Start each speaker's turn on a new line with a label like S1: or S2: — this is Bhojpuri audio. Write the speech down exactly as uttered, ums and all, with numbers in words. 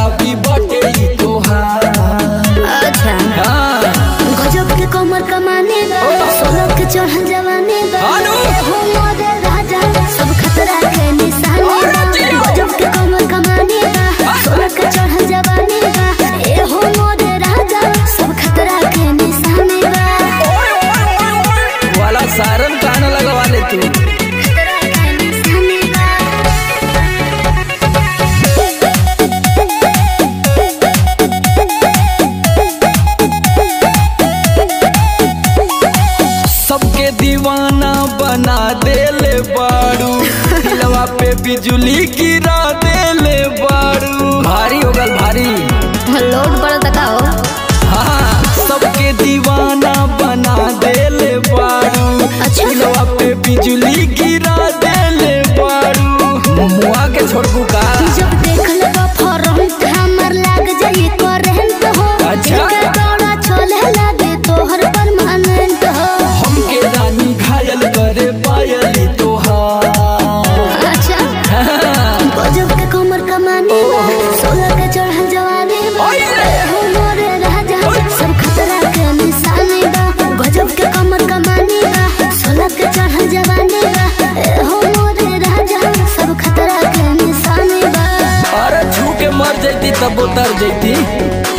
S1: खराबी बटे तोहार।
S2: अच्छा गजब के कमर कमाने बा, सोलह के चढ़ल जवाने बा, हो मोरे राजा सब खतरा के निशाने बा। गजब के कमर कमाने बा, सोलह के चढ़ल जवाने बा, ए हो मोरे राजा सब खतरा के निशाने बा।
S1: वाला सारन गाना लगवा ले तू। सबके दीवाना बना देले बाड़ू, दिलवा पे बिजली गिरा देले बाड़ू। भारी हो गल भारी
S2: लोड पर तकाओ।
S1: हाँ सबके दीवाना बना देले बाड़ू, दिलवा पे बिजली गिरा देले बाड़ू। मुआ के छोड़बू का
S2: जब देख लेबा फरहत हमर लाग जाई करंट हो।
S1: अच्छा
S2: दौड़ा चले लागे तोहर परमानेंट हो।
S1: हमके रानी घायल करे पायली तोहार।
S2: अच्छा गजब के कमर कमाने बा, सोलह के चढ़ल जवानी बा, हो मोरे राजा सब खतरा के निशाने बा। गजब के कमर कमाने बा, सोलह के चढ़ल जवानी बा, हो मोरे राजा सब खतरा के निशाने बा।
S1: अरे छू के मर जैती तब उतर जैती।